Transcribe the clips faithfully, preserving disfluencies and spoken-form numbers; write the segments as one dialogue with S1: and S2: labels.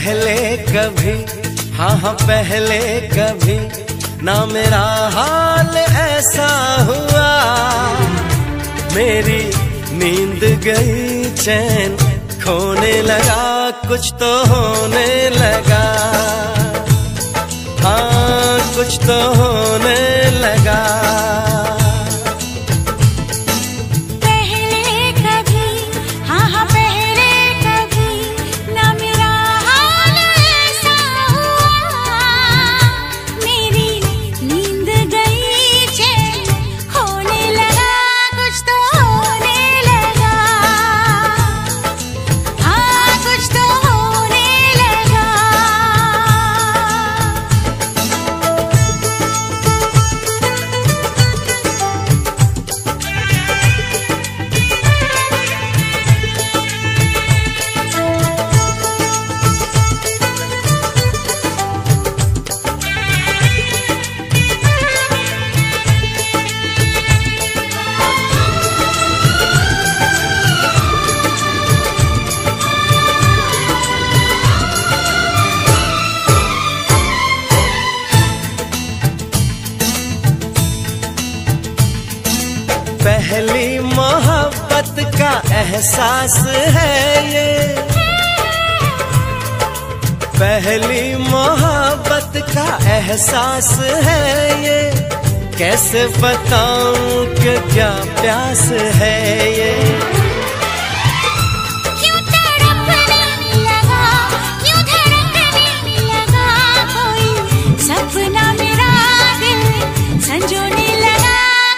S1: पहले कभी, हाँ हाँ पहले कभी ना मेरा हाल ऐसा हुआ। मेरी नींद गई, चैन खोने लगा, कुछ तो होने लगा, हाँ कुछ तो होने लगा। पहली मोहब्बत का एहसास है ये, पहली मोहब्बत का एहसास है ये। कैसे बताऊं कि क्या प्यास है ये।
S2: क्यों तड़पने लगा, क्यों धड़कने लगा, कोई सपना मेरा दिल संजोने लगा।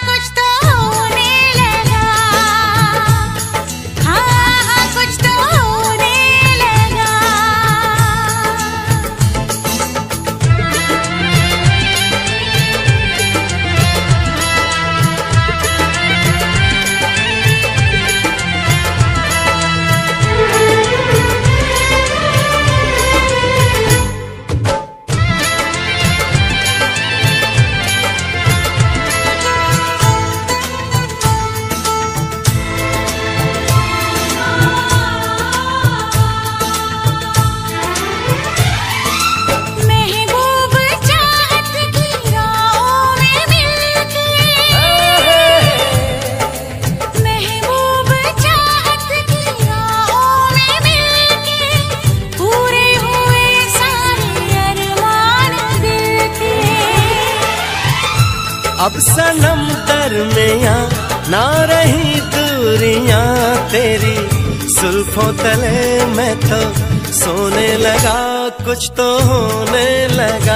S1: अब सनम दरमियां ना रही दूरियां तेरी, जुल्फों तले मैं तो सोने लगा, कुछ तो होने लगा,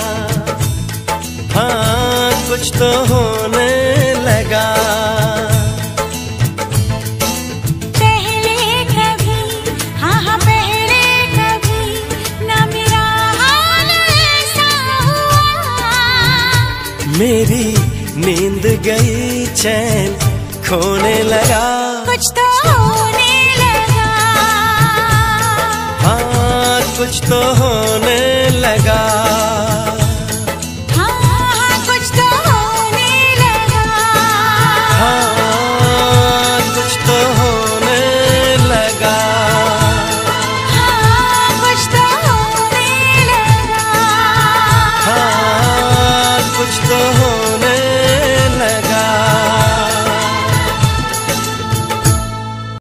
S1: हाँ कुछ तो होने लगा।
S2: पहले कभी, हाँ हाँ पहले कभी ना मेरा हाल ऐसा हुआ।
S1: मेरी नींद गई, चैन खोने लगा,
S2: कुछ तो होने लगा,
S1: हाँ कुछ तो होने लगा।